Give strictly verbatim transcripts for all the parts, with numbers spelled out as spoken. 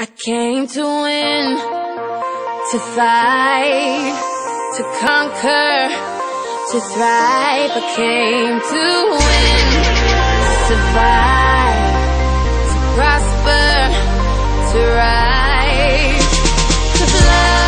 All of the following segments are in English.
I came to win, to fight, to conquer, to thrive. I came to win, to survive, to prosper, to rise, to fly.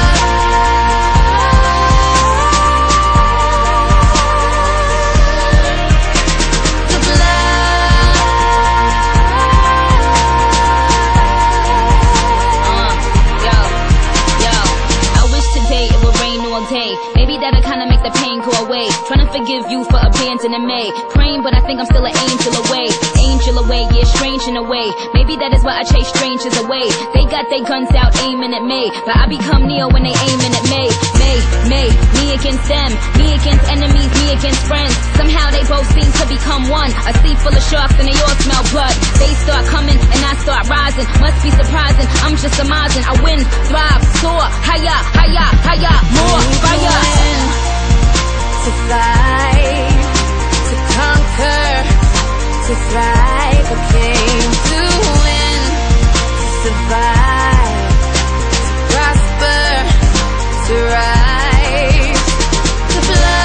Maybe that'll kinda make the pain go away. Trying to forgive you for abandoning me. Praying, but I think I'm still an angel away. Angel away, yeah, strange in a way. Maybe that is why I chase strangers away. They got their guns out aiming at me, but I become Neo when they aiming at me. Me, me, me against them. Me against enemies, me against friends. Somehow they both seem to become one. A sea full of sharks and they all smell blood. They start coming and I start rising. Must be surprising, I'm just amazing. I win, thrive, soar, higher, higher, higher, more fire. To fight, to conquer, to thrive. I came to win, to survive, to prosper, to rise, to fly.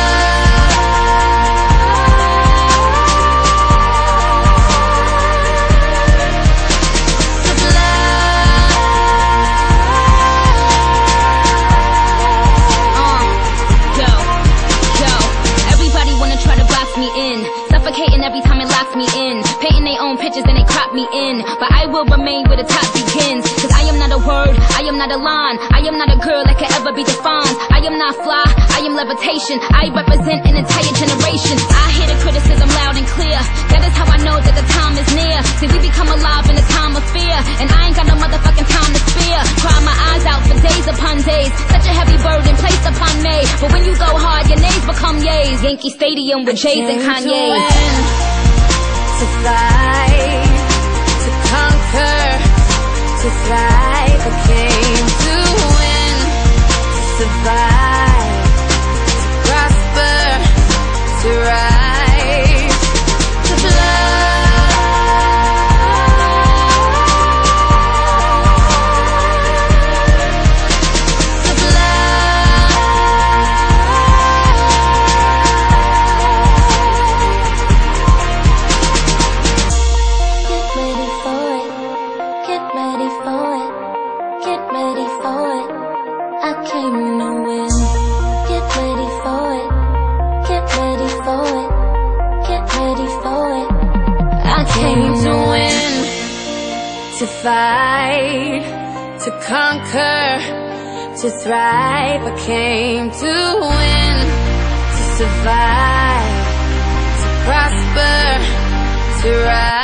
Suffocating every time it locks me in. Painting their own pictures and they crop me in. But I will remain where the top begins. Cause I am not a word, I am not a line. I am not a girl that can ever be defined. I am not fly, I am levitation. I represent an entire generation. I hear the criticism loud and clear. That is how I know that the time is near. See, we become alive in a time of fear. And I ain't got no motherfucking time to spare. Cry my eyes out for days upon days. Such a heavy burden placed upon me. But when you go hard, your names become yays. Yankee Stadium with Jays and Kanye's. To fight, to conquer, to thrive. I came to win, to survive, to prosper, to rise, to fly. To fight, to conquer, to thrive. I came to win, to survive, to prosper, to rise.